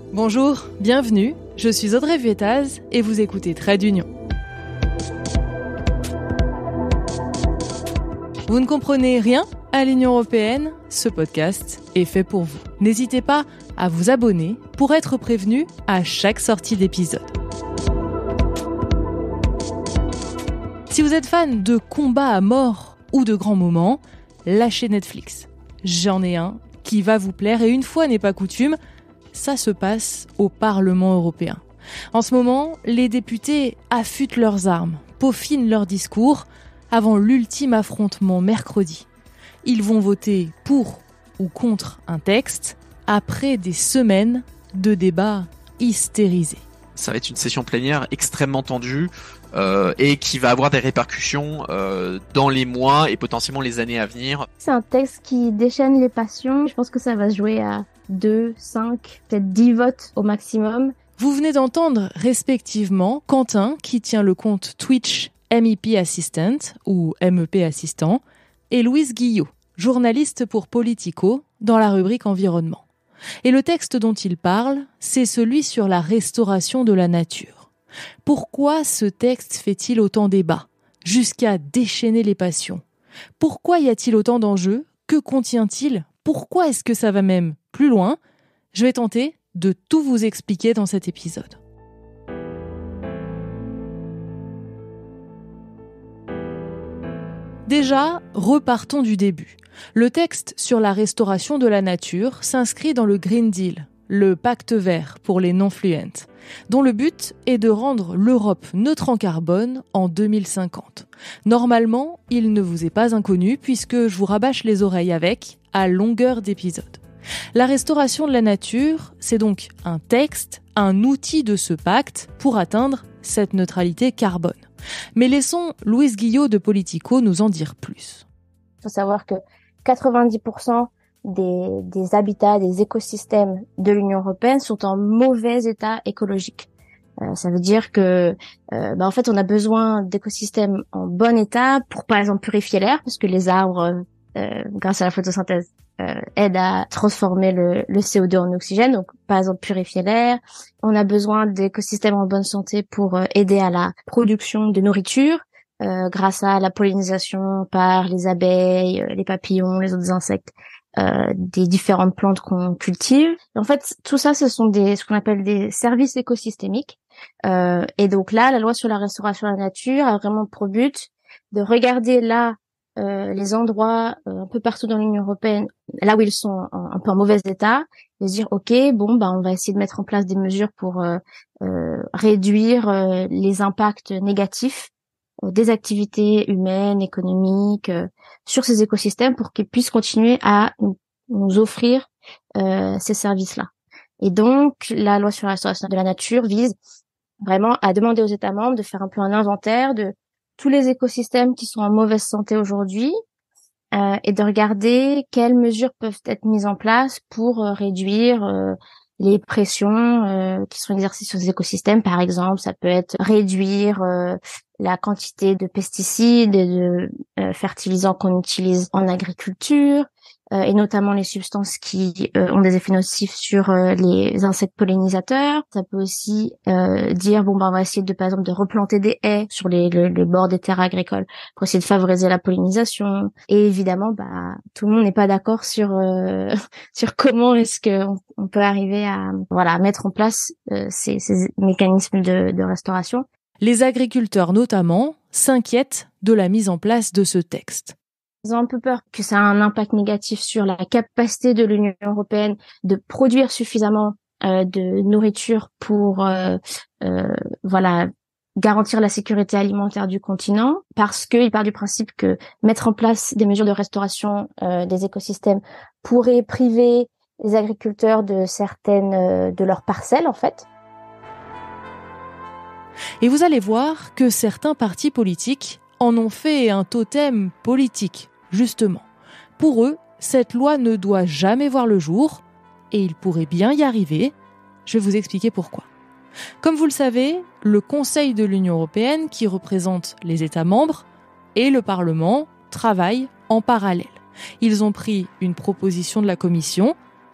Bonjour, bienvenue, je suis Audrey Vuettaz et vous écoutez Trait d'Union. Vous ne comprenez rien à l'Union européenne? Ce podcast est fait pour vous. N'hésitez pas à vous abonner pour être prévenu à chaque sortie d'épisode. Si vous êtes fan de combats à mort ou de grands moments, lâchez Netflix. J'en ai un qui va vous plaire et une fois n'est pas coutume, ça se passe au Parlement européen. En ce moment, les députés affûtent leurs armes, peaufinent leurs discours avant l'ultime affrontement mercredi. Ils vont voter pour ou contre un texte après des semaines de débats hystérisés. Ça va être une session plénière extrêmement tendue et qui va avoir des répercussions dans les mois et potentiellement les années à venir. C'est un texte qui déchaîne les passions. Je pense que ça va se jouer à 2, 5, peut-être 10 votes au maximum. Vous venez d'entendre respectivement Quentin, qui tient le compte Twitch MEP Assistant ou MEP Assistant, et Louise Guillot, journaliste pour Politico dans la rubrique Environnement. Et le texte dont il parle, c'est celui sur la restauration de la nature. Pourquoi ce texte fait-il autant débat, jusqu'à déchaîner les passions? Pourquoi y a-t-il autant d'enjeux? Que contient-il? Pourquoi est-ce que ça va même plus loin? Je vais tenter de tout vous expliquer dans cet épisode. Déjà, repartons du début. Le texte sur la restauration de la nature s'inscrit dans le Green Deal, le pacte vert pour les non-fluents, dont le but est de rendre l'Europe neutre en carbone en 2050. Normalement, il ne vous est pas inconnu puisque je vous rabâche les oreilles avec, à longueur d'épisode. La restauration de la nature, c'est donc un texte, un outil de ce pacte pour atteindre cette neutralité carbone. Mais laissons Louise Guillot de Politico nous en dire plus. Il faut savoir que 90% des habitats, des écosystèmes de l'Union européenne sont en mauvais état écologique. Ça veut dire que, en fait, on a besoin d'écosystèmes en bon état pour, par exemple, purifier l'air, parce que les arbres, grâce à la photosynthèse, aident à transformer le CO2 en oxygène. Donc, par exemple, purifier l'air. On a besoin d'écosystèmes en bonne santé pour aider à la production de nourriture, grâce à la pollinisation par les abeilles, les papillons, les autres insectes. Des différentes plantes qu'on cultive. En fait, tout ça, ce sont ce qu'on appelle des services écosystémiques. Et donc là, la loi sur la restauration de la nature a vraiment pour but de regarder là les endroits un peu partout dans l'Union européenne, là où ils sont un peu en mauvais état, et se dire ok, on va essayer de mettre en place des mesures pour réduire les impacts négatifs des activités humaines, économiques, sur ces écosystèmes pour qu'ils puissent continuer à nous offrir ces services-là. Et donc, la loi sur la restauration de la nature vise vraiment à demander aux États membres de faire un peu un inventaire de tous les écosystèmes qui sont en mauvaise santé aujourd'hui et de regarder quelles mesures peuvent être mises en place pour réduire les pressions qui sont exercées sur ces écosystèmes. Par exemple, ça peut être réduire la quantité de pesticides et de fertilisants qu'on utilise en agriculture, et notamment les substances qui ont des effets nocifs sur les insectes pollinisateurs. Ça peut aussi dire on va essayer par exemple de replanter des haies sur les bords des terres agricoles pour essayer de favoriser la pollinisation. Et évidemment, tout le monde n'est pas d'accord sur comment est-ce que on peut arriver à mettre en place ces mécanismes de restauration. Les agriculteurs notamment s'inquiètent de la mise en place de ce texte. Ils ont un peu peur que ça a un impact négatif sur la capacité de l'Union européenne de produire suffisamment de nourriture pour garantir la sécurité alimentaire du continent, parce qu'il part du principe que mettre en place des mesures de restauration des écosystèmes pourrait priver les agriculteurs de certaines de leurs parcelles en fait. Et vous allez voir que certains partis politiques en ont fait un totem politique, justement. Pour eux, cette loi ne doit jamais voir le jour, et ils pourraient bien y arriver. Je vais vous expliquer pourquoi. Comme vous le savez, le Conseil de l'Union européenne, qui représente les États membres, et le Parlement travaillent en parallèle. Ils ont pris une proposition de la Commission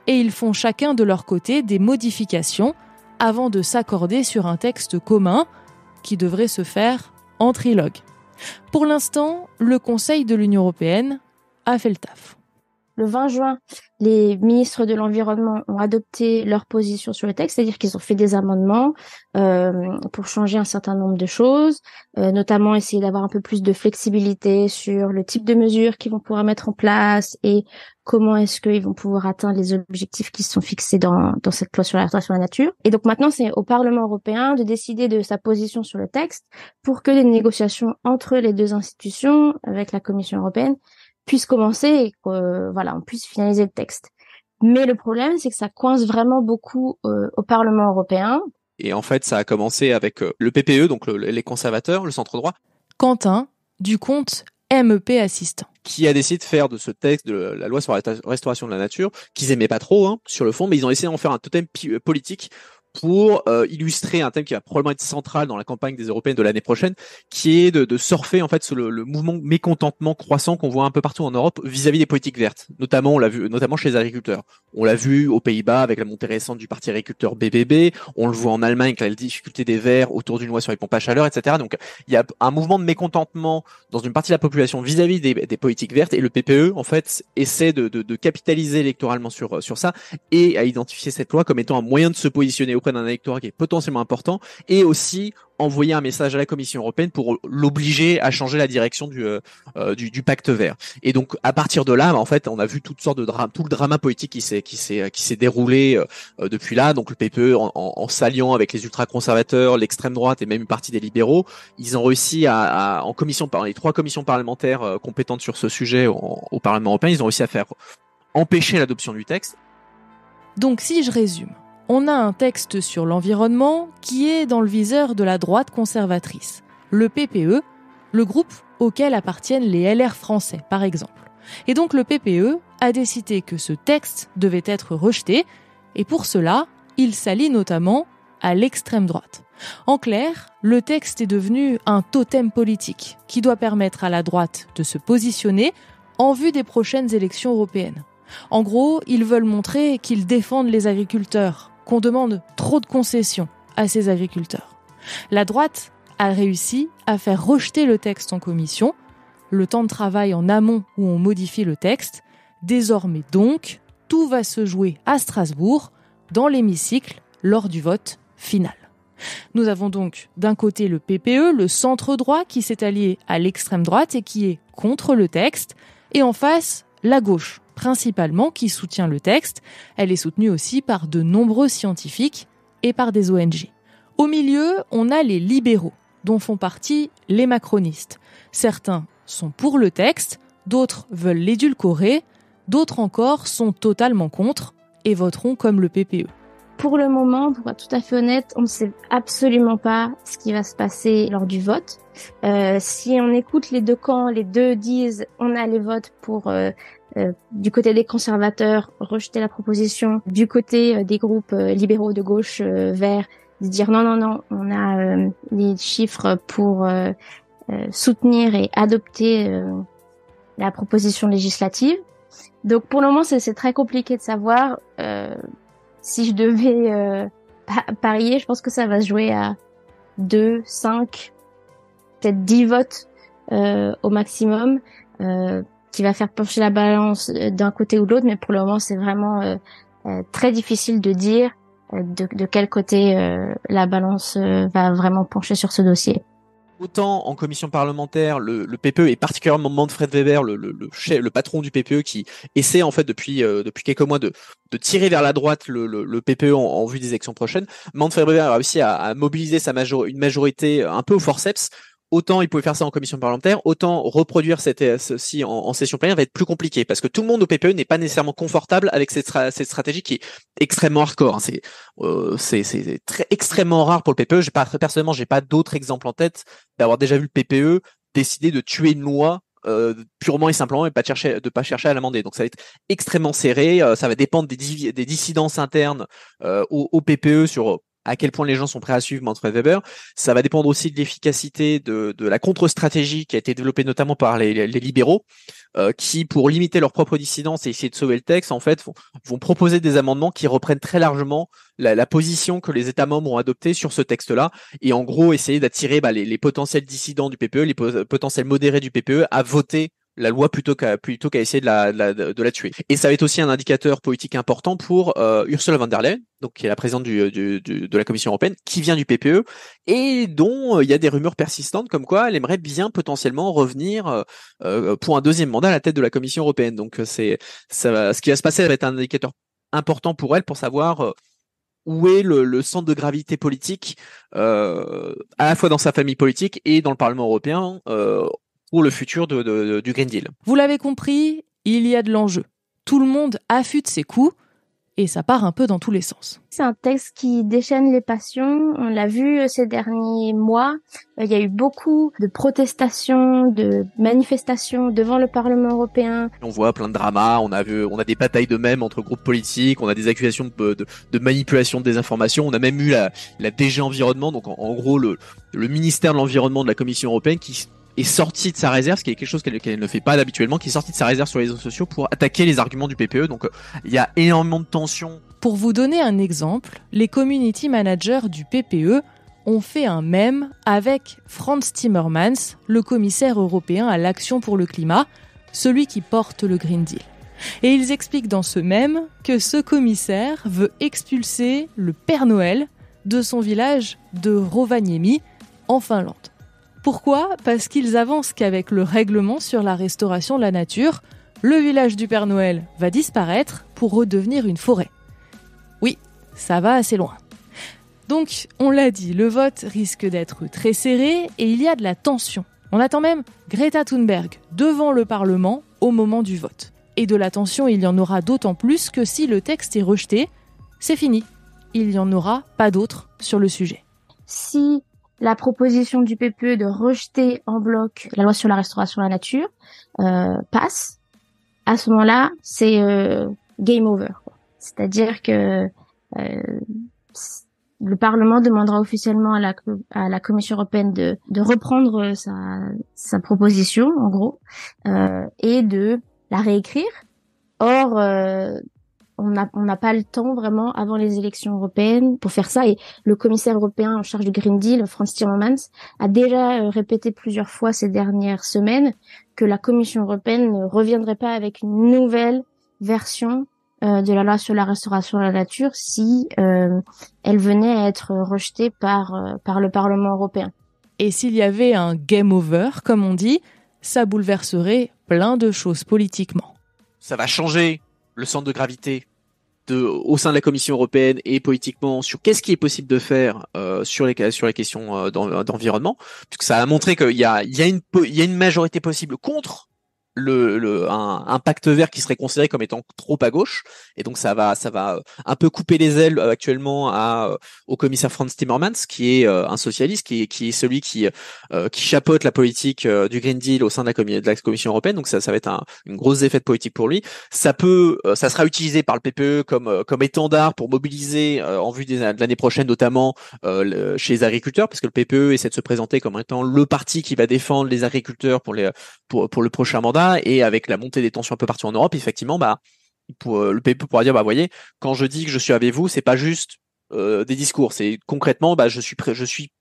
et ils font chacun de leur côté des modifications avant de s'accorder sur un texte commun qui devrait se faire en trilogue. Pour l'instant, le Conseil de l'Union européenne a fait le taf. Le 20 juin, les ministres de l'Environnement ont adopté leur position sur le texte, c'est-à-dire qu'ils ont fait des amendements pour changer un certain nombre de choses, notamment essayer d'avoir un peu plus de flexibilité sur le type de mesures qu'ils vont pouvoir mettre en place et comment est-ce qu'ils vont pouvoir atteindre les objectifs qui sont fixés dans cette loi sur la restauration de la nature. Et donc maintenant, c'est au Parlement européen de décider de sa position sur le texte pour que les négociations entre les deux institutions, avec la Commission européenne, puisse commencer et on puisse finaliser le texte. Mais le problème, c'est que ça coince vraiment beaucoup au Parlement européen. Et en fait, ça a commencé avec le PPE, donc les conservateurs, le centre droit. Quentin, du compte MEP Assistant. Qui a décidé de faire de ce texte de la loi sur la restauration de la nature, qu'ils aimaient pas trop sur le fond, mais ils ont essayé d'en faire un totem politique pour illustrer un thème qui va probablement être central dans la campagne des européennes de l'année prochaine, qui est de surfer en fait sur le mouvement mécontentement croissant qu'on voit un peu partout en Europe vis-à-vis des politiques vertes. Notamment, on l'a vu, notamment chez les agriculteurs. On l'a vu aux Pays-Bas avec la montée récente du parti agriculteur BBB. On le voit en Allemagne avec la difficulté des Verts autour d'une loi sur les pompes à chaleur, etc. Donc, il y a un mouvement de mécontentement dans une partie de la population vis-à-vis des politiques vertes, et le PPE en fait essaie de capitaliser électoralement sur ça et à identifier cette loi comme étant un moyen de se positionner auprès d'un électorat qui est potentiellement important, et aussi envoyer un message à la Commission européenne pour l'obliger à changer la direction du pacte vert. Et donc à partir de là, en fait, on a vu toutes sortes de tout le drama politique qui s'est déroulé depuis là. Donc le PPE en s'alliant avec les ultra-conservateurs, l'extrême droite et même une partie des libéraux, ils ont réussi en commission, par les 3 commissions parlementaires compétentes sur ce sujet au Parlement européen, ils ont réussi à faire empêcher l'adoption du texte. Donc si je résume, on a un texte sur l'environnement qui est dans le viseur de la droite conservatrice, le PPE, le groupe auquel appartiennent les LR français, par exemple. Et donc le PPE a décidé que ce texte devait être rejeté, et pour cela, il s'allie notamment à l'extrême droite. En clair, le texte est devenu un totem politique qui doit permettre à la droite de se positionner en vue des prochaines élections européennes. En gros, ils veulent montrer qu'ils défendent les agriculteurs, qu'on demande trop de concessions à ces agriculteurs. La droite a réussi à faire rejeter le texte en commission, le temps de travail en amont où on modifie le texte. Désormais donc, tout va se jouer à Strasbourg, dans l'hémicycle, lors du vote final. Nous avons donc d'un côté le PPE, le centre droit qui s'est allié à l'extrême droite et qui est contre le texte, et en face, la gauche, principalement, qui soutient le texte. Elle est soutenue aussi par de nombreux scientifiques et par des ONG. Au milieu, on a les libéraux, dont font partie les macronistes. Certains sont pour le texte, d'autres veulent l'édulcorer, d'autres encore sont totalement contre et voteront comme le PPE. Pour le moment, pour être tout à fait honnête, on ne sait absolument pas ce qui va se passer lors du vote. Si on écoute les deux camps, les deux disent on a les votes pour du côté des conservateurs rejeter la proposition, du côté des groupes libéraux de gauche verts de dire non, on a les chiffres pour soutenir et adopter la proposition législative. Donc pour le moment c'est très compliqué de savoir. Si je devais parier, je pense que ça va se jouer à 2, 5, peut-être 10 votes au maximum, qui va faire pencher la balance d'un côté ou de l'autre, mais pour le moment c'est vraiment très difficile de dire de quel côté la balance va vraiment pencher sur ce dossier. Autant en commission parlementaire, le PPE et particulièrement Manfred Weber, le patron du PPE, qui essaie en fait depuis quelques mois de tirer vers la droite le PPE en vue des élections prochaines. Manfred Weber a réussi à mobiliser une majorité un peu au forceps. Autant il pouvait faire ça en commission parlementaire, autant reproduire ceci en session plénière va être plus compliqué, parce que tout le monde au PPE n'est pas nécessairement confortable avec cette stratégie qui est extrêmement hardcore. C'est très extrêmement rare pour le PPE. Personnellement, j'ai pas d'autres exemples en tête d'avoir déjà vu le PPE décider de tuer une loi purement et simplement, et de pas chercher à l'amender. Donc ça va être extrêmement serré. Ça va dépendre des dissidences internes au PPE sur à quel point les gens sont prêts à suivre Manfred Weber. Ça va dépendre aussi de l'efficacité de la contre-stratégie qui a été développée notamment par les libéraux, qui, pour limiter leur propre dissidence et essayer de sauver le texte, en fait, vont proposer des amendements qui reprennent très largement la position que les États membres ont adoptée sur ce texte-là, et en gros essayer d'attirer les potentiels dissidents du PPE, les potentiels modérés du PPE à voter la loi plutôt qu'à essayer de la tuer. Et ça va être aussi un indicateur politique important pour Ursula von der Leyen, donc qui est la présidente de la Commission européenne, qui vient du PPE et dont il y a des rumeurs persistantes comme quoi elle aimerait bien potentiellement revenir pour un deuxième mandat à la tête de la Commission européenne. Donc ce qui va se passer va être un indicateur important pour elle pour savoir où est le centre de gravité politique, à la fois dans sa famille politique et dans le Parlement européen, pour le futur du Green Deal. Vous l'avez compris, il y a de l'enjeu. Tout le monde affûte ses coups et ça part un peu dans tous les sens. C'est un texte qui déchaîne les passions. On l'a vu ces derniers mois. Il y a eu beaucoup de protestations, de manifestations devant le Parlement européen. On voit plein de dramas. On a des batailles de mèmes entre groupes politiques. On a des accusations de manipulation de désinformation. On a même eu la DG Environnement, donc en gros le ministère de l'Environnement de la Commission européenne qui est sorti de sa réserve, ce qui est quelque chose qu'elle ne fait pas habituellement, qui est sorti de sa réserve sur les réseaux sociaux pour attaquer les arguments du PPE. Donc il y a énormément de tensions. Pour vous donner un exemple, les community managers du PPE ont fait un mème avec Frans Timmermans, le commissaire européen à l'action pour le climat, celui qui porte le Green Deal. Et ils expliquent dans ce mème que ce commissaire veut expulser le Père Noël de son village de Rovaniemi, en Finlande. Pourquoi ? Parce qu'ils avancent qu'avec le règlement sur la restauration de la nature, le village du Père Noël va disparaître pour redevenir une forêt. Oui, ça va assez loin. Donc, on l'a dit, le vote risque d'être très serré et il y a de la tension. On attend même Greta Thunberg devant le Parlement au moment du vote. Et de la tension, il y en aura d'autant plus que si le texte est rejeté, c'est fini. Il n'y en aura pas d'autre sur le sujet. Si la proposition du PPE de rejeter en bloc la loi sur la restauration de la nature passe, à ce moment-là, c'est game over, quoi. C'est-à-dire que le Parlement demandera officiellement à la Commission européenne de reprendre sa proposition, en gros, et de la réécrire. Or, on n'a pas le temps vraiment avant les élections européennes pour faire ça, et le commissaire européen en charge du Green Deal, Frans Timmermans, a déjà répété plusieurs fois ces dernières semaines que la Commission européenne ne reviendrait pas avec une nouvelle version de la loi sur la restauration de la nature si elle venait à être rejetée par le Parlement européen. Et s'il y avait un game over, comme on dit, ça bouleverserait plein de choses politiquement. Ça va changer le centre de gravité au sein de la Commission européenne et politiquement sur qu'est-ce qui est possible de faire sur les questions d'environnement, puisque ça a montré qu'il y a une majorité possible contre un pacte vert qui serait considéré comme étant trop à gauche, et donc ça va un peu couper les ailes actuellement au commissaire Frans Timmermans, qui est un socialiste, qui est celui qui chapeaute la politique du Green Deal au sein de la Commission européenne. Donc ça va être une grosse défaite politique pour lui. Ça sera utilisé par le PPE comme étendard pour mobiliser en vue de l'année prochaine, notamment chez les agriculteurs, parce que le PPE essaie de se présenter comme étant le parti qui va défendre les agriculteurs pour le prochain mandat. Et avec la montée des tensions un peu partout en Europe, effectivement, le PPE pourra dire, voyez, quand je dis que je suis avec vous, c'est pas juste des discours, c'est concrètement, je suis prêt, je suis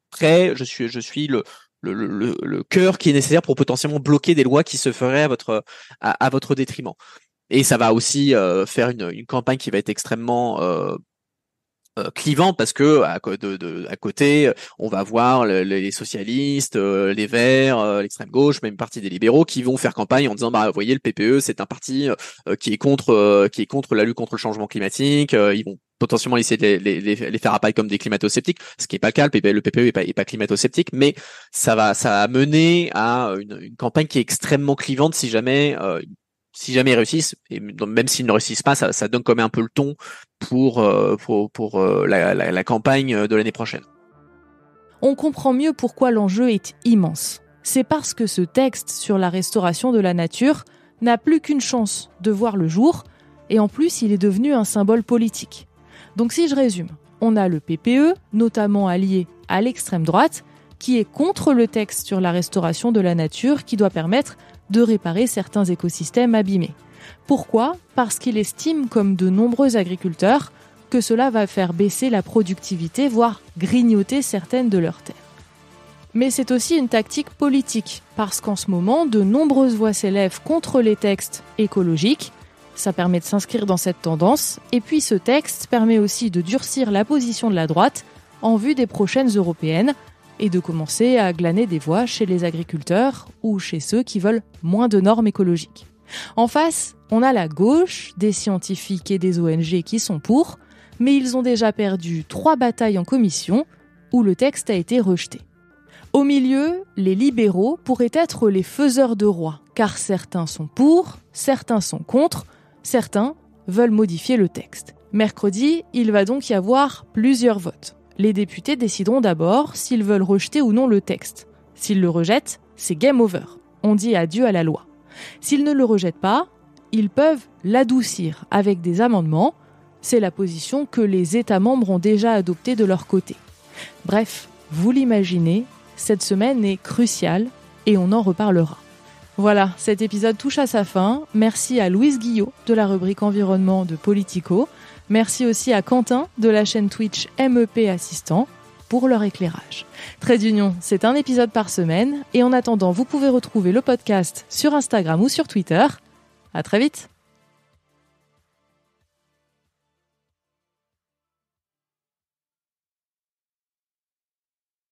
le cœur qui est nécessaire pour potentiellement bloquer des lois qui se feraient à votre détriment. Et ça va aussi faire une campagne qui va être extrêmement clivante, parce que à côté, on va voir les socialistes, les Verts, l'extrême gauche, même une partie des libéraux qui vont faire campagne en disant vous voyez, le PPE c'est un parti qui est contre la lutte contre le changement climatique. Ils vont potentiellement essayer de les faire apparaître comme des climato-sceptiques, ce qui est pas le cas. Le PPE est pas climato-sceptique, mais ça va mener à une campagne qui est extrêmement clivante si jamais ils réussissent, et même s'ils ne réussissent pas, ça donne quand même un peu le ton pour la campagne de l'année prochaine. On comprend mieux pourquoi l'enjeu est immense. C'est parce que ce texte sur la restauration de la nature n'a plus qu'une chance de voir le jour, et en plus il est devenu un symbole politique. Donc si je résume, on a le PPE, notamment allié à l'extrême droite, qui est contre le texte sur la restauration de la nature qui doit permettre de réparer certains écosystèmes abîmés. Pourquoi ? Parce qu'il estime, comme de nombreux agriculteurs, que cela va faire baisser la productivité, voire grignoter certaines de leurs terres. Mais c'est aussi une tactique politique, parce qu'en ce moment, de nombreuses voix s'élèvent contre les textes écologiques. Ça permet de s'inscrire dans cette tendance, et puis ce texte permet aussi de durcir la position de la droite en vue des prochaines européennes, et de commencer à glaner des voix chez les agriculteurs ou chez ceux qui veulent moins de normes écologiques. En face, on a la gauche, des scientifiques et des ONG qui sont pour, mais ils ont déjà perdu 3 batailles en commission où le texte a été rejeté. Au milieu, les libéraux pourraient être les faiseurs de roi, car certains sont pour, certains sont contre, certains veulent modifier le texte. Mercredi, il va donc y avoir plusieurs votes. Les députés décideront d'abord s'ils veulent rejeter ou non le texte. S'ils le rejettent, c'est game over. On dit adieu à la loi. S'ils ne le rejettent pas, ils peuvent l'adoucir avec des amendements. C'est la position que les États membres ont déjà adoptée de leur côté. Bref, vous l'imaginez, cette semaine est cruciale et on en reparlera. Voilà, cet épisode touche à sa fin. Merci à Louise Guillot de la rubrique Environnement de Politico. Merci aussi à Quentin de la chaîne Twitch MEP Assistant pour leur éclairage. Trade Union, c'est un épisode par semaine et en attendant, vous pouvez retrouver le podcast sur Instagram ou sur Twitter. À très vite.